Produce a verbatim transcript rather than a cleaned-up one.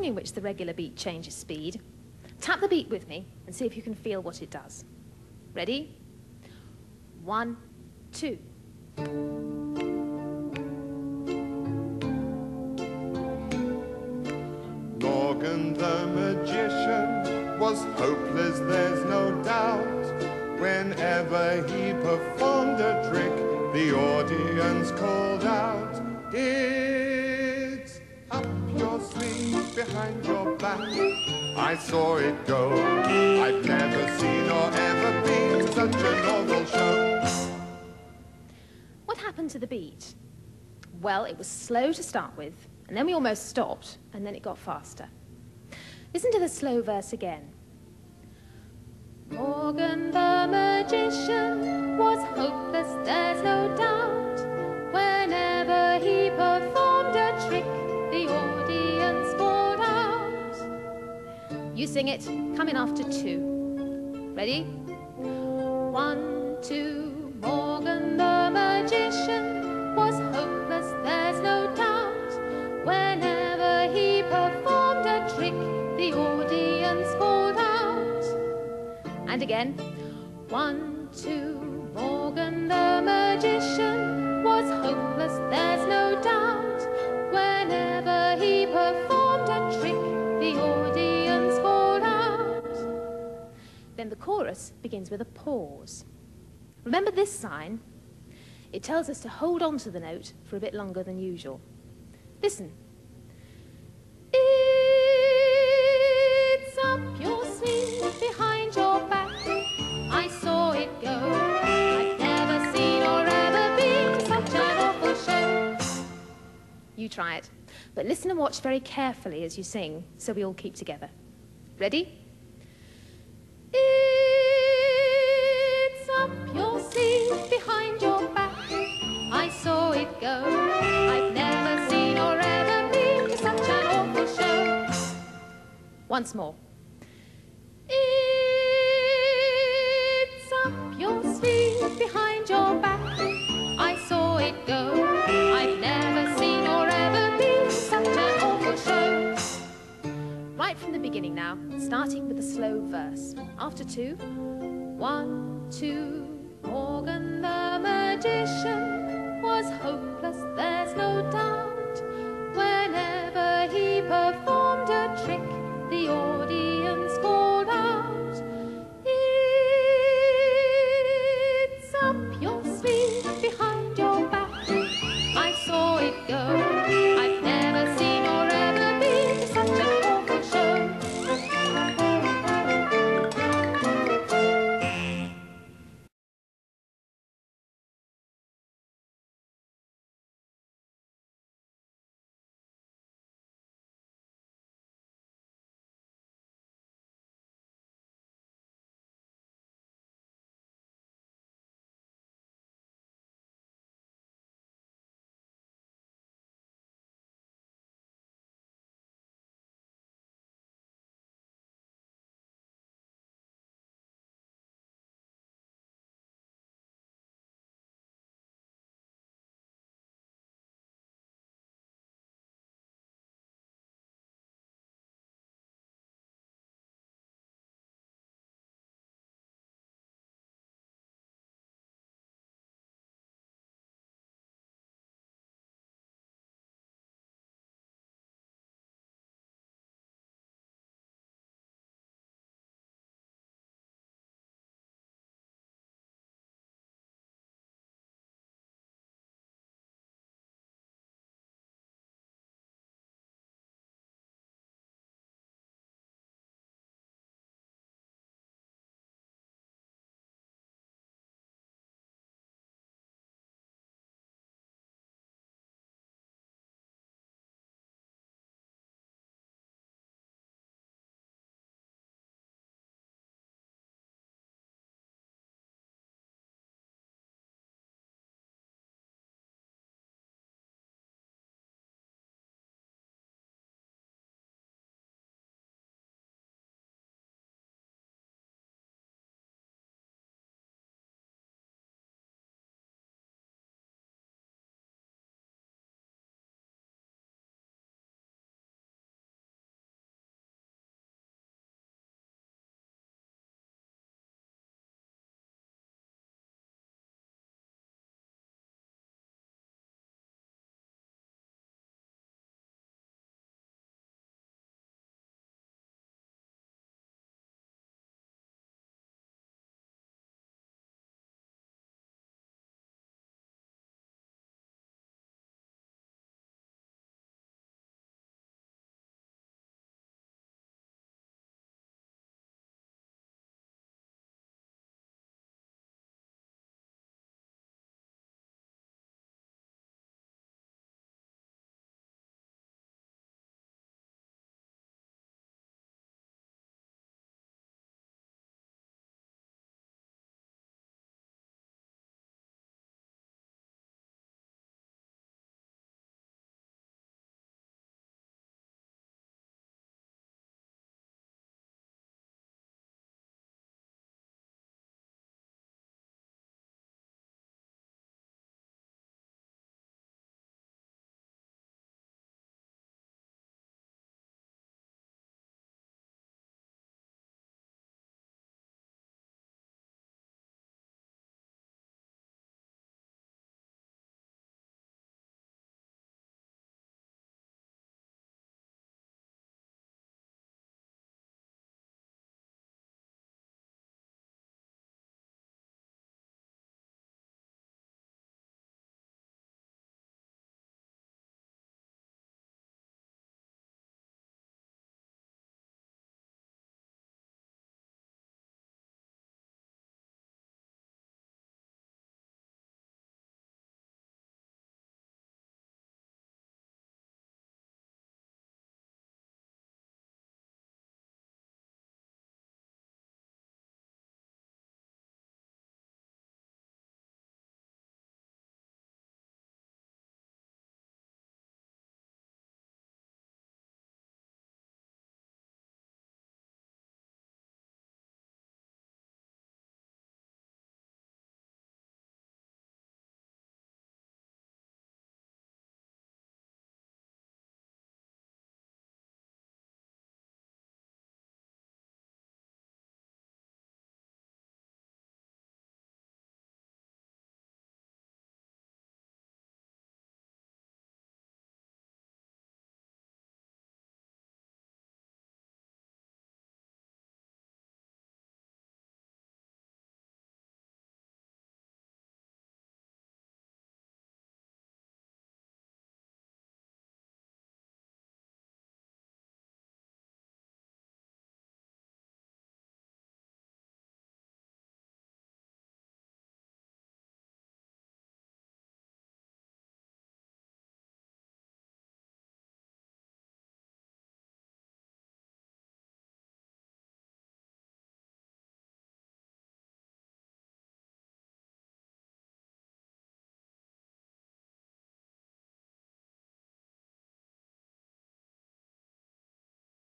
song in which the regular beat changes speed. Tap the beat with me and see if you can feel what it does. Ready? One, two. Morgan the magician was hopeless, there's no doubt. Whenever he performed a trick, the audience called out, "It's up your sleeve, behind your back. I saw it go. I've never seen or ever been to such an awful show." What happened to the beat? Well, it was slow to start with, and then we almost stopped, and then it got faster. Listen to the slow verse again. Morgan the magician was hopeless, there's no doubt. Whenever he performed a trick, the audience called out. You sing it, come in after two. Ready? One, two. Morgan the magician was hopeless, there's no doubt. Whenever he performed a trick, the audience called out. And again. One, two. Morgan the magician was hopeless, there's no doubt. Whenever he performed a trick, the audience called out. Then the chorus begins with a pause. Remember this sign? It tells us to hold on to the note for a bit longer than usual. Listen. It's up your sleeve, behind your back. I saw it go. I've never seen or ever been to such an awful show. You try it, but listen and watch very carefully as you sing, so we all keep together. Ready? It's up your sleeve, behind your back. I saw it go. I've never seen or ever been to such an awful show. Once more. It's up your sleeve, behind your back. I saw it go. I've never seen or ever been to such an awful show. Right from the beginning now, starting with a slow verse. After two. One, two.